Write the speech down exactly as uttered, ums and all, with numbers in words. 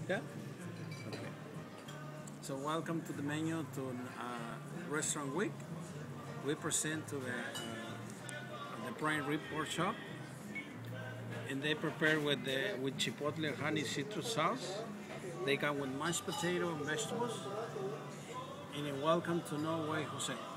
Yeah? Okay. So welcome to the menu to uh, Restaurant Week. We present to the, uh, the prime rib pork chop, and they prepare with the with chipotle honey citrus sauce. They come with mashed potato and vegetables. And welcome to No Way José.